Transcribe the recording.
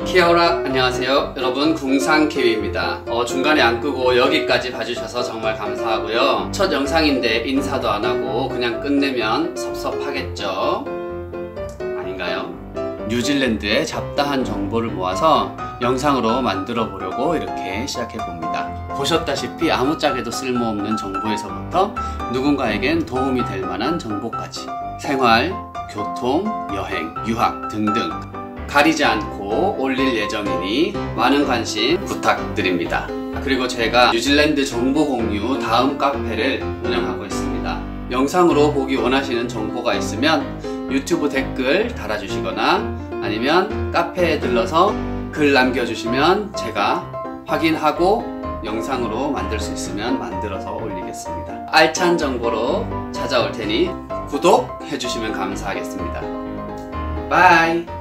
키아오라, 안녕하세요. 여러분, 궁상키위입니다. 중간에 안 끄고 여기까지 봐주셔서 정말 감사하고요. 첫 영상인데 인사도 안 하고 그냥 끝내면 섭섭하겠죠? 아닌가요? 뉴질랜드의 잡다한 정보를 모아서 영상으로 만들어 보려고 이렇게 시작해 봅니다. 보셨다시피 아무짝에도 쓸모없는 정보에서부터 누군가에겐 도움이 될 만한 정보까지 생활, 교통, 여행, 유학 등등 가리지 않고 올릴 예정이니 많은 관심 부탁드립니다. 그리고 제가 뉴질랜드 정보 공유 다음 카페를 운영하고 있습니다. 영상으로 보기 원하시는 정보가 있으면 유튜브 댓글 달아주시거나 아니면 카페에 들러서 글 남겨주시면 제가 확인하고 영상으로 만들 수 있으면 만들어서 올리겠습니다. 알찬 정보로 찾아올 테니 구독해주시면 감사하겠습니다. 바이!